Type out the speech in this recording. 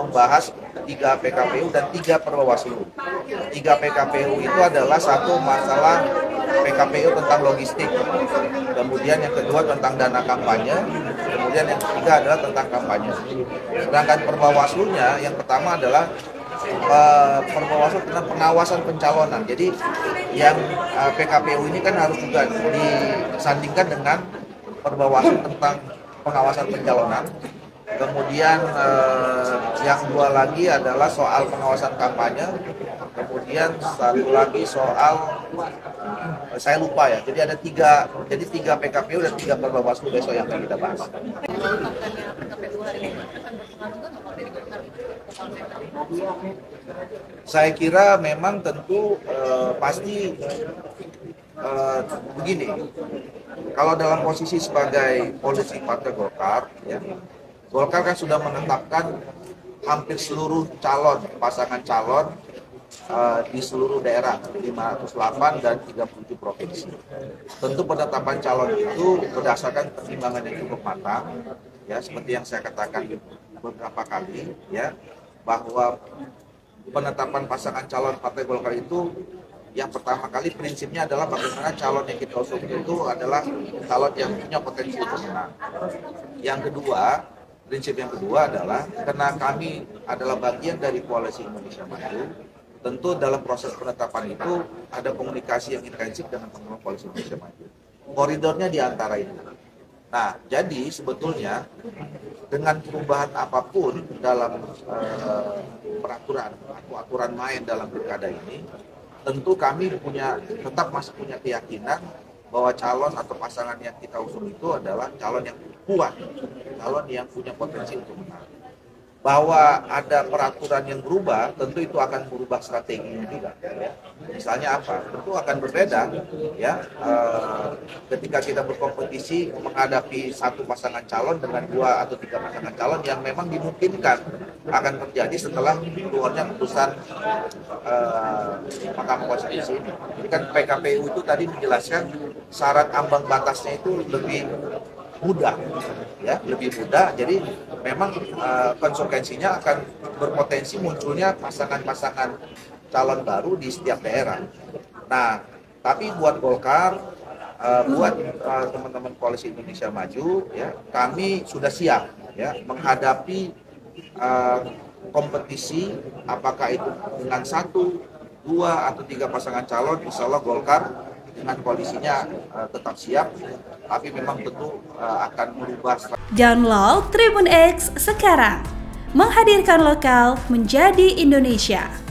membahas 3 PKPU dan 3 Perbawaslu. 3 PKPU itu adalah satu masalah PKPU tentang logistik, kemudian yang kedua tentang dana kampanye, kemudian yang ketiga adalah tentang kampanye. Sedangkan Perbawaslunya yang pertama adalah Perbawaslu tentang pengawasan pencalonan. Jadi yang PKPU ini kan harus juga disandingkan dengan Perbawaslu tentang pengawasan pencalonan. Kemudian yang dua lagi adalah soal pengawasan kampanye. Kemudian satu lagi soal saya lupa ya. Jadi ada tiga PKPU dan 3 Perbawaslu besok yang akan kita bahas. Saya kira memang tentu pasti begini. Kalau dalam posisi sebagai politisi Partai Golkar, ya, Golkar kan sudah menetapkan hampir seluruh pasangan calon di seluruh daerah, 508 dan 37 provinsi. Tentu penetapan calon itu berdasarkan pertimbangan yang cukup matang, ya, seperti yang saya katakan beberapa kali, ya, bahwa penetapan pasangan calon Partai Golkar itu yang pertama kali prinsipnya adalah bagaimana calon yang kita usung itu adalah calon yang punya potensi untuk menang. Yang kedua, prinsip yang kedua adalah karena kami adalah bagian dari Koalisi Indonesia Maju, tentu dalam proses penetapan itu ada komunikasi yang intensif dengan teman-teman Koalisi Indonesia Maju. Koridornya di antara itu. Nah, jadi sebetulnya dengan perubahan apapun dalam peraturan atau aturan main dalam pilkada ini, tentu kami tetap masih punya keyakinan bahwa calon atau pasangan yang kita usung itu adalah calon yang kuat, calon yang punya potensi untuk menang. Bahwa ada peraturan yang berubah, tentu itu akan merubah strateginya juga. Ya. Misalnya apa? Tentu akan berbeda, ya. Ketika kita berkompetisi menghadapi satu pasangan calon dengan 2 atau 3 pasangan calon yang memang dimungkinkan akan terjadi setelah keluarnya putusan Mahkamah Konstitusi ini. Jadi kan PKPU itu tadi menjelaskan syarat ambang batasnya itu lebih mudah, ya, lebih mudah. Jadi memang konsekuensinya akan berpotensi munculnya pasangan-pasangan calon baru di setiap daerah. Nah, tapi buat Golkar, buat teman-teman Koalisi Indonesia Maju, ya, kami sudah siap, ya, menghadapi kompetisi, apakah itu dengan 1, 2 atau 3 pasangan calon. Insya Allah Golkar dengan koalisinya tetap siap, tapi memang tentu akan merubah. Download Tribun X sekarang, menghadirkan lokal menjadi Indonesia.